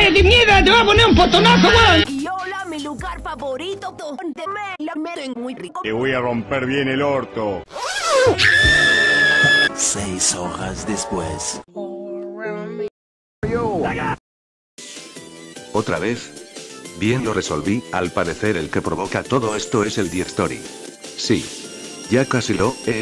de mierda! ¡Te voy a poner un potonazo, weón! Y hola, mi lugar favorito, donde me la meten muy rico. Te voy a romper bien el orto. 6 horas después. Otra vez. Bien, lo resolví. Al parecer el que provoca todo esto es el Story. Sí. Ya casi lo he.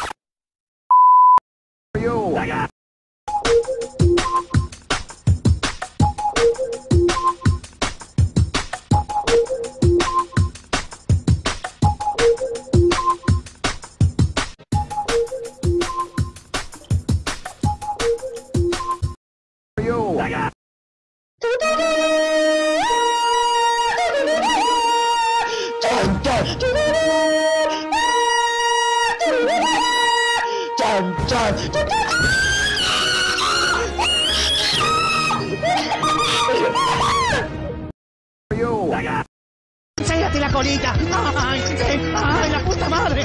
¡Cállate la colita! ¡Ay, ay, la puta madre!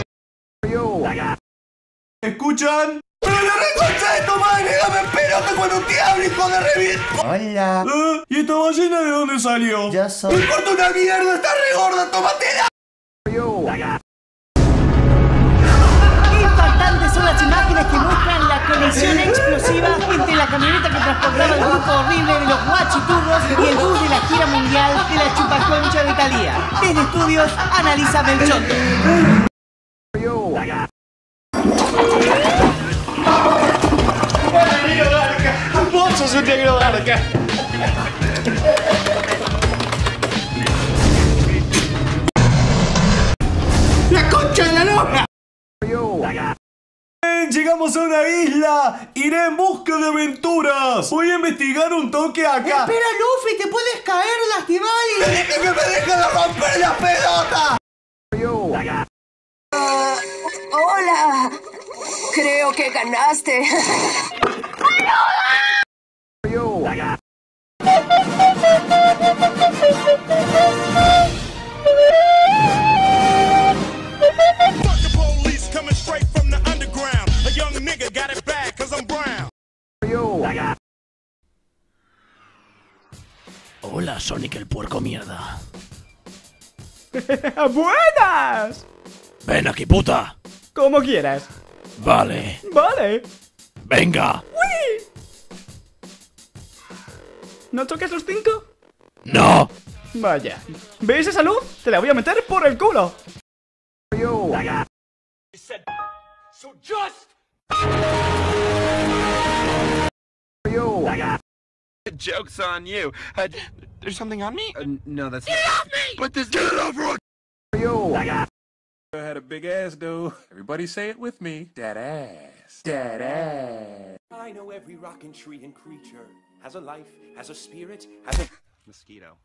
¿Escuchan? ¡Pero le reconché tu madre! ¡Dame pelote cuando te hablo, hijo de revit! Hola. ¿Y esta ballena de dónde salió? Yo soy. ¡No importa una mierda! ¡Está re gorda! ¡Tómatela! Qué impactantes son las imágenes que muestran la colisión explosiva entre la camioneta que transportaba el grupo horrible de los guachiturros y el bus de la gira mundial de la chupaconcha de Thalía. Desde estudios, analiza Belchoto. ¡Vos sos un negro garca! ¡La concha de la lora! Llegamos a una isla. Iré en busca de aventuras. Voy a investigar un toque acá. Espera, Luffy, te puedes caer, lastimar y... ¡Me dije que me deje de romper las pelotas! Hola. Creo que ganaste. Fuck the police coming straight from the underground. A young nigga got it bad cause I'm brown. Hola, Sonic el puerco mierda. ¡Buenas! Ven aquí, puta. Como quieras. Vale. Vale. Venga. ¡Uy! ¿No toques los 5? No. Vaya. ¿Ves esa luz? Te la voy a meter por el culo. Joke's on you. There's something on me? No, that's Get off me! But this. Get it off, Rock! I had a big ass, though. Everybody say it with me. That ass. That ass. I know every rock and tree and creature has a life, has a spirit, has a... Mosquito.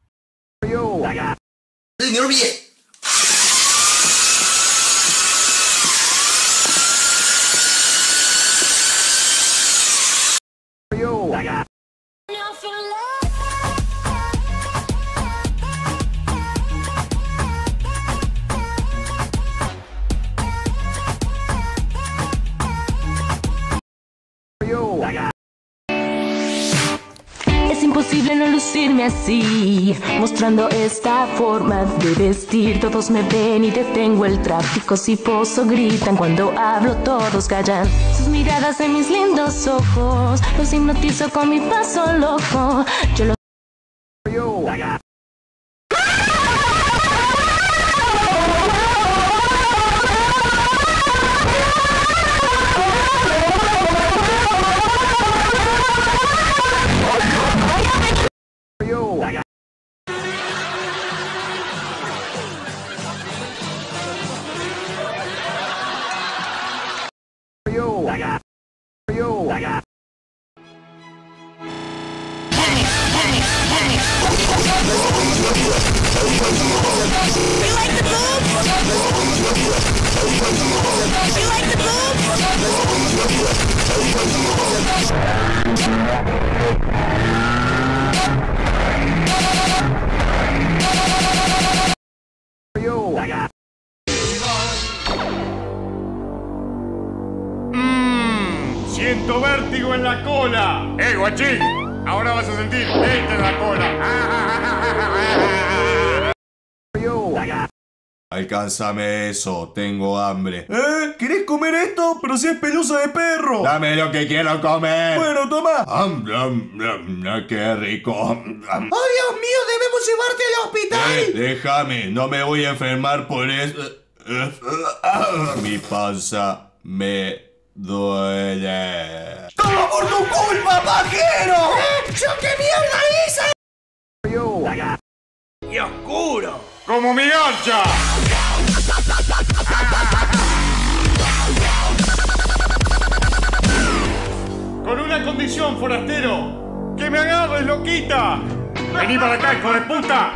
Es imposible no lucirme así, mostrando esta forma de vestir. Todos me ven y detengo el tráfico. Si poso gritan, cuando hablo todos callan. Sus miradas en mis lindos ojos, los hipnotizo con mi paso loco. Yo los... Siento vértigo en la cola. ¡Eh, guachín! Ahora vas a sentir este en la cola. Alcánzame eso, tengo hambre. ¿Querés comer esto? Pero si es pelusa de perro. Dame lo que quiero comer. Bueno, toma. Qué rico. ¡Oh, Dios mío! ¡Debemos llevarte al hospital! Déjame, no me voy a enfermar por eso. Mi panza me duele. ¡Todo por tu culpa, pajero! ¿Yo qué mierda hice? ¡Y oscuro! ¡Como mi ancha! Con una condición, forastero. ¡Que me agarres, loquita! ¡Vení para acá, hijo de puta!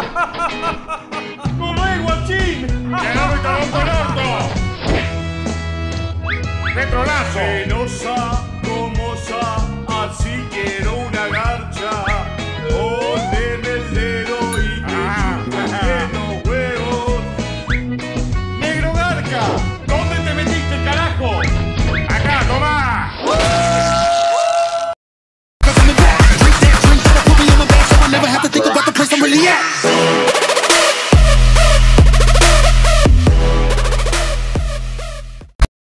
¡Como es, guachín! ¡Te agarro y te rompo el orto! ¡Petrolazo! Venosa, gomosa, así quiero una garcha. Orden el dedo y te chupo los huevos. ¡Negro garca! ¿Dónde te metiste, carajo? ¡Acá, tomá! Never have to think about the place I'm really at.